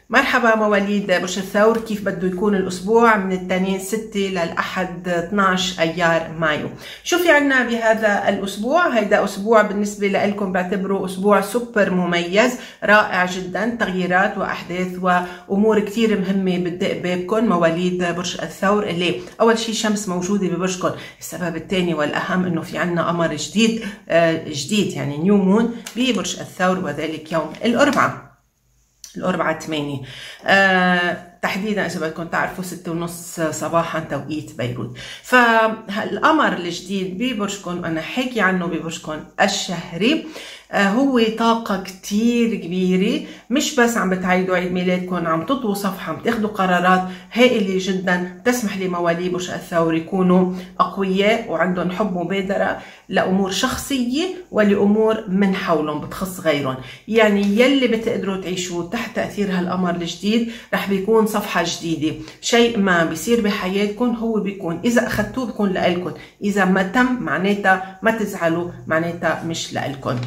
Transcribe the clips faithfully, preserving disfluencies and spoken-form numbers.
مرحبا مواليد برج الثور، كيف بده يكون الأسبوع من الاثنين ستة للأحد اثنعش أيار مايو؟ شو في عنا بهذا الأسبوع؟ هيدا أسبوع بالنسبة لكم بعتبره أسبوع سوبر مميز رائع جدا، تغييرات وأحداث وأمور كثير مهمة بتدق بابكم مواليد برج الثور. اللي أول شيء شمس موجودة ببرجكم، السبب الثاني والأهم إنه في عنا قمر جديد آه جديد يعني نيو مون ببرج الثور، وذلك يوم الأربعاء الأربعاء ثمانية آه تحديدا إذا بدكم تعرفوا ستة ونص صباحا توقيت بيروت. فالقمر الجديد ببرجكم أنا حكي عنه ببرجكم الشهري آه هو طاقة كتير كبيرة، مش بس عم بتعيدوا عيد ميلادكم، عم تطووا صفحة، عم تاخدوا قرارات هائلة جدا تسمح لمواليد برج الثور يكونوا أقوياء وعندهم حب مبادرة لأمور شخصية ولأمور من حولهم بتخص غيرهم. يعني يلي بتقدروا تعيشوا تحت تأثير هالقمر الجديد رح بيكون صفحة جديدة، شيء ما بيصير بحياتكم هو بيكون إذا أخذتوه بيكون لإلكم، إذا ما تم معناتها ما تزعلوا، معناتها مش لإلكم.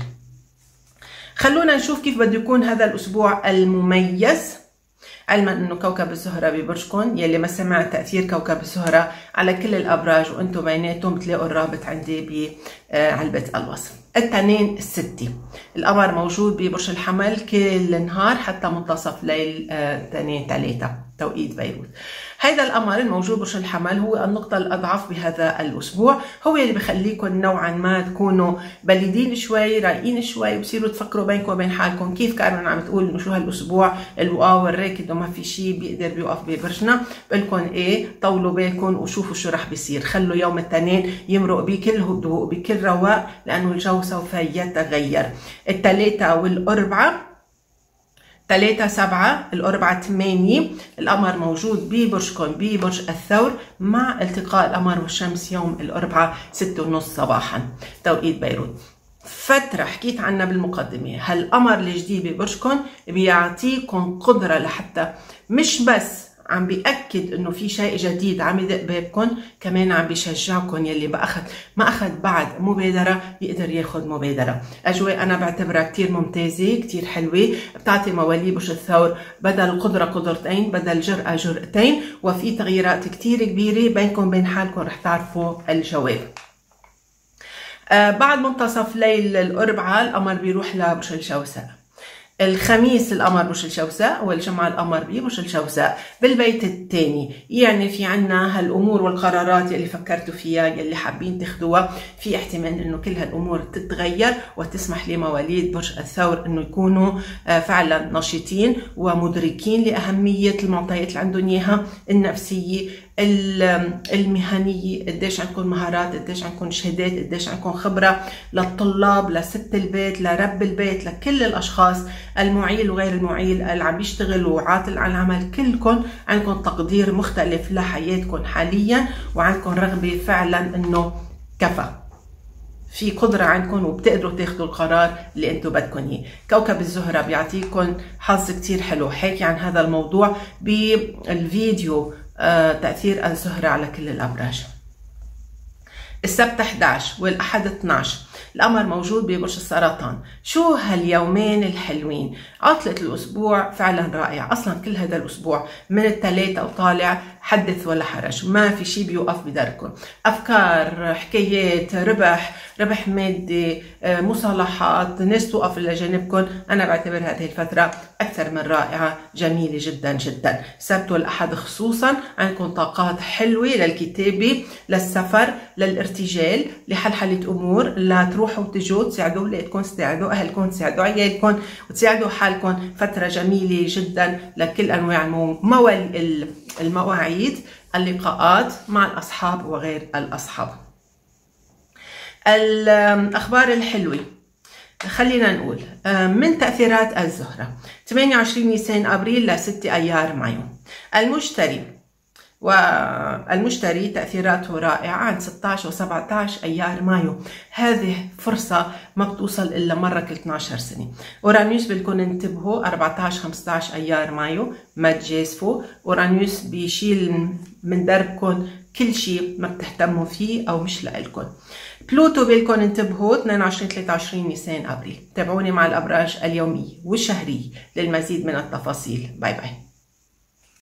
خلونا نشوف كيف بده يكون هذا الأسبوع المميز، علما انه كوكب الزهرة ببرجكم، يلي ما سمع تأثير كوكب الزهرة على كل الأبراج وانتم بيناتهم بتلاقوا الرابط عندي بعلبة الوصف. الاثنين الستة القمر موجود ببرج الحمل كل نهار حتى منتصف ليل اثنين ثلاثة توقيت بيروت. هيدا القمر الموجود برج الحمل هو النقطة الأضعف بهذا الأسبوع، هو اللي بخليكم نوعا ما تكونوا بليدين شوي، رايقين شوي، وبصيروا تفكروا بينكم وبين حالكم كيف كارمن عم تقول إنه شو هالأسبوع الواو الراكد وما في شيء بيقدر بيوقف ببرجنا. بقولكم إيه، طولوا بالكم وشوفوا شو رح بيصير، خلوا يوم الاثنين يمرق بكل هدوء بكل رواق لأنه الجو سوف يتغير. الثلاثة والأربعة، ثلاثة سبعة الأربعة ثمانية القمر موجود ببرجكم ببرج الثور مع التقاء القمر والشمس يوم الأربعاء ستة ونص صباحا توقيت بيروت. فترة حكيت عنها بالمقدمة، هالقمر الجديد ببرجكم بيعطيكم قدرة لحتى مش بس عم بيأكد انه في شيء جديد عم يدق بابكم، كمان عم بيشجعكم يلي ما اخذ ما اخذ بعد مبادره يقدر ياخذ مبادره. اجواء انا بعتبرها كثير ممتازه كثير حلوه، بتعطي مواليد برج الثور بدل قدره قدرتين، بدل جرأه جرأتين، وفي تغييرات كثير كبيره بينكم بين حالكم رح تعرفوا الجواب. آه بعد منتصف ليل الاربعاء القمر بيروح لبرج الجوزاء، الخميس القمر برج الجوزاء والجمعة القمر ببرج الجوزاء بالبيت الثاني. يعني في عنا هالأمور والقرارات اللي فكرتوا فيها يلي حابين تاخدوها، في احتمال انه كل هالأمور تتغير وتسمح لمواليد برج الثور انه يكونوا فعلا نشيطين ومدركين لأهمية المعطيات اللي عندهم اياها، النفسية المهنية، قديش عندكم مهارات، قديش عندكم شهادات، قديش عندكم خبرة، للطلاب، لست البيت، لرب البيت، لكل الأشخاص المعيل وغير المعيل اللي عم بيشتغلوا وعاطل عن العمل، كلكم عندكم تقدير مختلف لحياتكم حاليا وعندكم رغبة فعلا انه كفى، في قدرة عندكم وبتقدروا تاخذوا القرار اللي انتم بدكم اياه. كوكب الزهرة بيعطيكم حظ كتير حلو، حكي عن هذا الموضوع بالفيديو آه تأثير الزهرة على كل الأبراج. السبت احد عشر والأحد اثنعش القمر موجود ببرج السرطان. شو هاليومين الحلوين، عطلة الأسبوع فعلا رائع، أصلا كل هذا الأسبوع من الثلاثة وطالع حدث ولا حرج، ما في شيء بيوقف بداركم، أفكار، حكايات، ربح ربح مادي، مصالحات، ناس توقف إلى جانبكم. أنا بعتبر هذه الفترة أكثر من رائعة، جميلة جدا جدا. السبت والأحد خصوصا عندكم طاقات حلوة للكتابة، للسفر، للارتجال، لحلحلة أمور، لتروحوا وتجوا، تساعدوا ولادكم، تساعدوا أهلكم، تساعدوا عيالكم، وتساعدوا حالكم. فترة جميلة جدا لكل أنواع المواعيد، اللقاءات مع الأصحاب وغير الأصحاب. الأخبار الحلوة خلينا نقول من تأثيرات الزهرة ثمانية وعشرين نيسان أبريل لستة أيار مايو. المشتري والمشتري تأثيراته رائعة عند ستة عشر و سبعة عشر أيار مايو، هذه فرصة ما بتوصل إلا مرة كل اثنعش سنة. أورانيوس بدكم انتبهوا أربعة عشر خمسة عشر أيار مايو ما تجازفوا، أورانيوس بيشيل من دربكم كل شيء ما بتهتموا فيه أو مش لإلكم. بلوتو بالكم انتبهوا اثنين وعشرين ثلاثة وعشرين نيسان ابريل. تابعوني مع الابراج اليوميه والشهريه للمزيد من التفاصيل. باي باي.